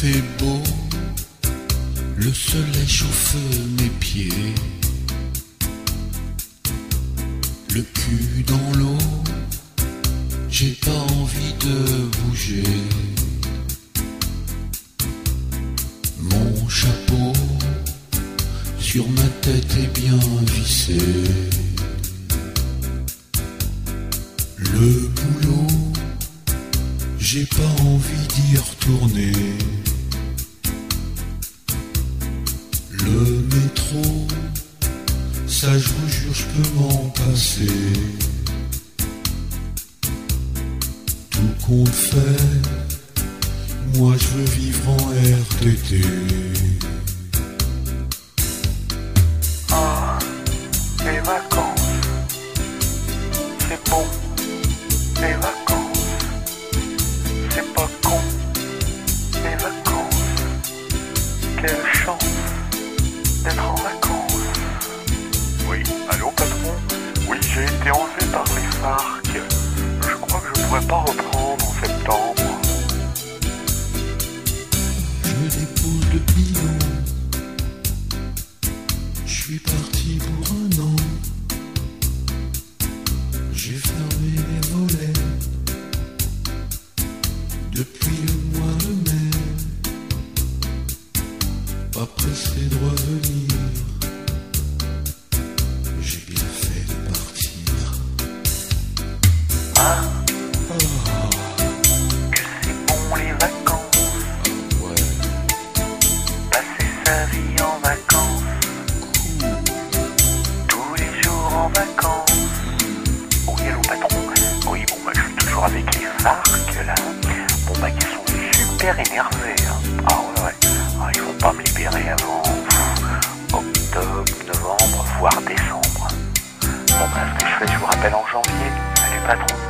fait beau, le soleil chauffe mes pieds, le cul dans l'eau, j'ai pas envie de bouger. Mon chapeau sur ma tête est bien vissé. Le boulot, j'ai pas envie d'y retourner. Le métro, ça je vous jure je peux m'en passer. Tout compte fait, moi je veux vivre en RTT. Ah, les vacances, c'est bon, les vacances, c'est pas con, les vacances, quelle chance d'être en vacances. Oui, allô patron? Oui, j'ai été enlevé par les FARC. Je crois que je pourrais pas reprendre en septembre. Je dépose le bilan, je suis parti pour un an. J'ai fermé les volets depuis le mois de mai. Pas pressé de revenir, j'ai bien fait de partir. Ah, que c'est bon les vacances, Ouais, passer sa vie en vacances, tous les jours en vacances. Oui, allô patron? Oui, bon bah je suis toujours avec les FARC là. Bon bah ils sont super énervés. Hein. Ah ouais, ouais. Ah, ils vont pas me libérer avant octobre, novembre, voire décembre. Bon bah ce que je fais, je vous rappelle en janvier. Salut patron.